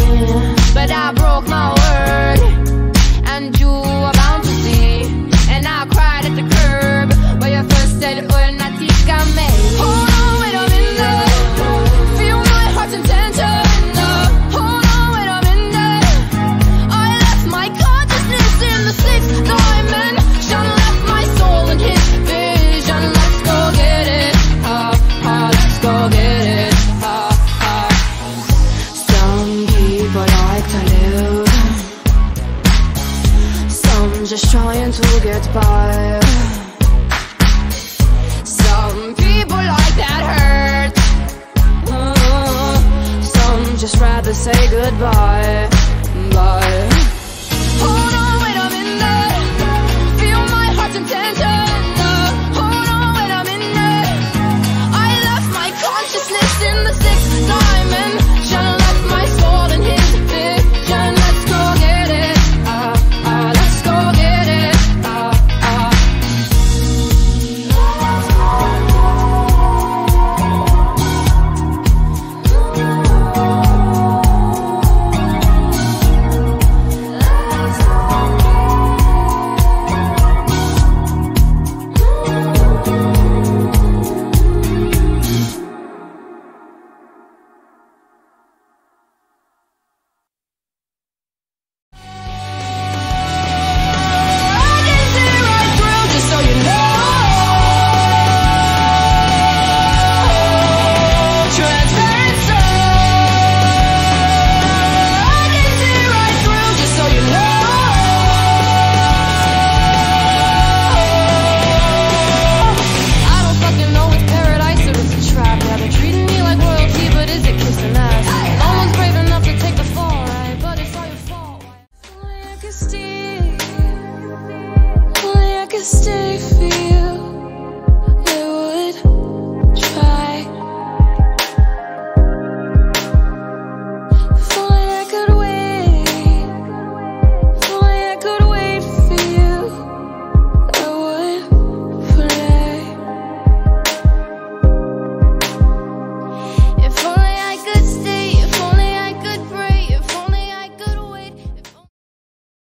but I broke my word, and you were bound to see. And I cried at the curb where you first said, "Well, Natika me." Hold on, wait a minute. Feel my heart's intention. Hold on, wait a minute. I left my consciousness in the sixth dimension, left my soul in his vision. Let's go get it. Let's go get it. Some people like to live, some just trying to get by. Some people like that hurt, some just rather say goodbye. Bye. Hold on, wait a minute. Feel my heart's intention.